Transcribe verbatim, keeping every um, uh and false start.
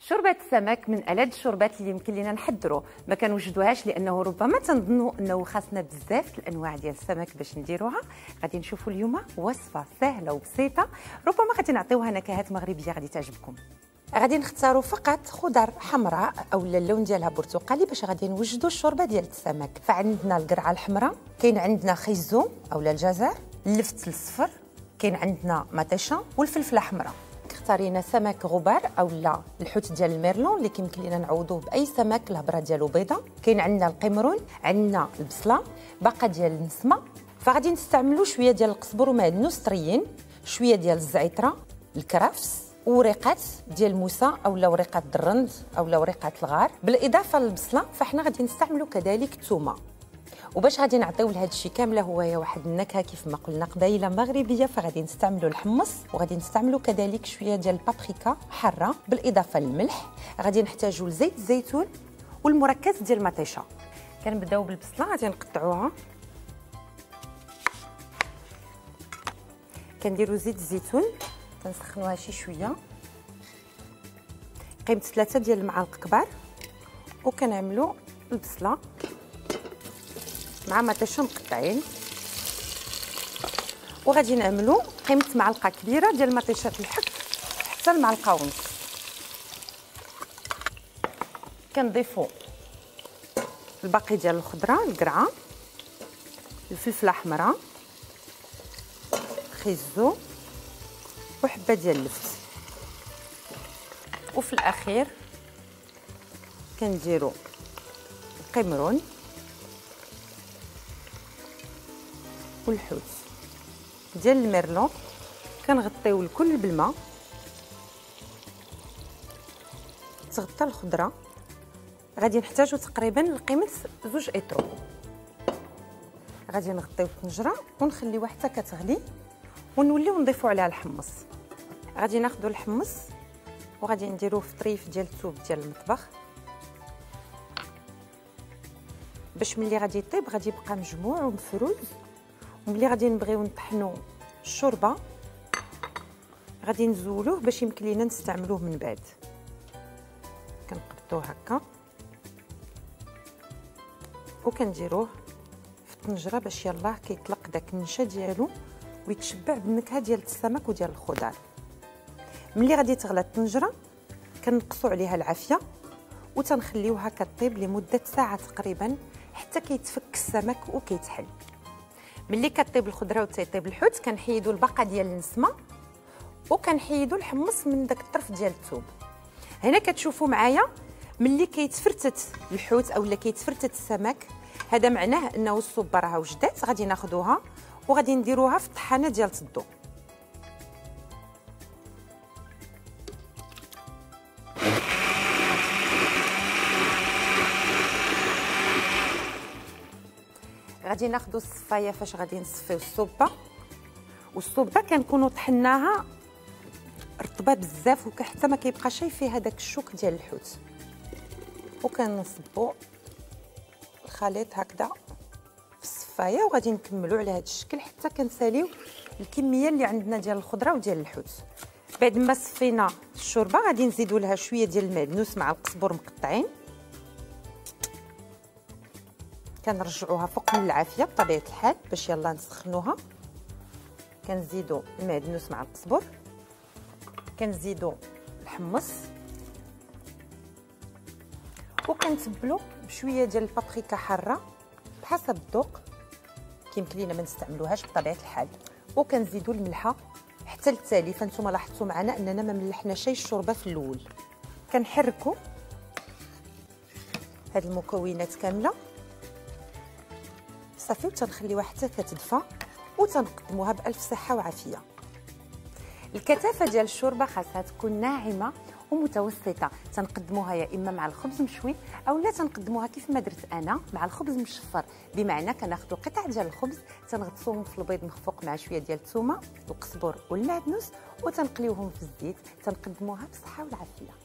شوربة السمك من ألذ الشوربات اللي يمكن لنا نحضروا، ما كنوجدوهاش لأنه ربما تنظنوا أنه خاصنا بزاف الأنواع ديال السمك باش نديروها. غادي نشوفوا اليوم وصفة سهلة وبسيطة، ربما غادي نعطيوها نكهات مغربية غادي تعجبكم. غادي نختاروا فقط خضر حمراء اولا اللون ديالها برتقالي باش غادي نوجدوا الشوربه ديال السمك. فعندنا القرعه الحمراء، كاين عندنا خيزوم اولا الجزر، اللفت الصفر، كاين عندنا مطيشه والفلفله حمراء. اختارينا سمك غبار اولا الحوت ديال الميرلون اللي كيمكن لنا نعوضوه باي سمك الهبره ديالو بيضه. كاين عندنا القمرون، عندنا البصله، باقه ديال النسمه. فغادي نستعملوا شويه ديال القزبر ومعدنوس طريين، شويه ديال الزعتره، الكرفس، وريقات ديال الموسى اولا وريقات الدرند اولا وريقات الغار. بالاضافه للبصله فاحنا غادي نستعملوا كذلك الثومه. وباش غادي نعطيو لهذا الشيء كامله هو واحد النكهه كيف ما قلنا قبيله مغربيه، فغادي نستعملوا الحمص وغادي نستعملوا كذلك شويه ديال البابريكا حاره بالاضافه للملح. غادي نحتاجوا لزيت الزيتون والمركز ديال المطيشه. كنبداو بالبصله، غادي نقطعوها، كنديروا زيت الزيتون كنسخنوها شي شويه، قيمه ثلاثه ديال المعالق كبار، وكنعملوا البصله مع مطيشه مقطعين، وغادي نعملوا قيمه معلقه كبيره ديال مطيشه الحك حتى المعلقه ونص. كنضيفوا الباقي ديال الخضره، القرعه، الفلفله حمراء، خيزو وحبه ديال اللفت، وفي الاخير كنديروا القمرون والحوت ديال الميرلون. كنغطيو الكل بالماء، تغطى الخضره. غادي نحتاجو تقريبا لقيمه زوج ايطرو. غادي نغطيو الطنجره ونخليوها حتى كتغلي ونوليو نضيفو عليها الحمص. غادي ناخذوا الحمص وغادي نديروه في طريف ديال الثوب ديال المطبخ باش ملي غادي يطيب غادي يبقى مجموع ومفروز. وملي غادي نبغيو نطحنوا الشوربه غادي نزولوه باش يمكن لينا نستعملوه من بعد. كنقبطوه هكا وكنديروه في الطنجره باش يلاه كيطلق داك النشا ديالو ويتشبع بالنكهه ديال السمك وديال الخضر. ملي غادي تغلى الطنجره كنقصوا عليها العافيه وتنخليوها كطيب لمده ساعه تقريبا حتى كيتفك السمك وكيتحل. ملي كطيب الخضره وتيطيب الحوت كنحيدوا الباقه ديال النسمه وكنحيدوا الحمص من داك الطرف ديال الثوب. هنا كتشوفوا معايا ملي كيتفرتت الحوت اولا كيتفرتت السمك، هذا معناه انه الصوبه راها وجدات. غادي ناخذوها وغادي نديروها في الطحانه ديال الضو. غادي ناخذوا الصفايه فاش غادي نصفيو الصوبه، والصوبه كنكونوا طحناها رطبه بزاف وحتى ما كيبقى شي فيها داك الشوك ديال الحوت. وكنصبوا الخليط هكذا في الصفايه وغادي نكملوا على هذا الشكل حتى كنساليو الكميه اللي عندنا ديال الخضره وديال الحوت. بعد ما صفينا الشوربه غادي نزيدوا لها شويه ديال المعدنوس مع القزبر مقطعين. كنرجعوها فوق من العافيه بطبيعه الحال باش يلا نسخنوها. كنزيدوا المعدنوس مع القزبر، كنزيدوا الحمص، وكنتبلوا بشويه ديال البابريكا حاره بحسب الذوق، كيمكن لينا ما نستعملوهاش بطبيعه الحال. وكنزيدوا الملحه حتى للتالي. فانتم لاحظتوا معنا اننا ما ملحنا شي الشوربه في الاول. كنحركوا هاد المكونات كامله صافي وتنخليوها حتى كتدفى وتنقدموها بالف صحه وعافيه. الكثافه ديال الشوربه خاصها تكون ناعمه ومتوسطه. تنقدموها يا اما مع الخبز مشوي او لا تنقدموها كيف ما درت انا مع الخبز مشفر، بمعنى كناخذوا قطع ديال الخبز تنغطسوهم في البيض مخفوق مع شويه ديال الثومه، القزبر والمعدنوس وتنقليوهم في الزيت. تنقدموها بالصحه والعافيه.